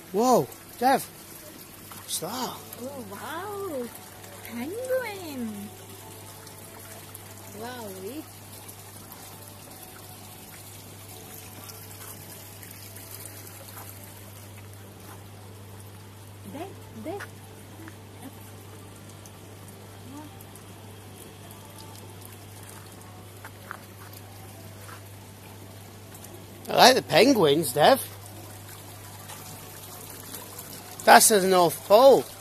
Whoa, Dev, what's that? Oh wow, penguin. Wow, there. I like the penguins, Dev. That's the North Pole.